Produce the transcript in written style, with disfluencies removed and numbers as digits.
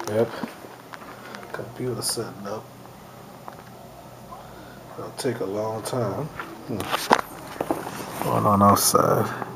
Yep. Computer setting up. It'll take a long time. Going on outside.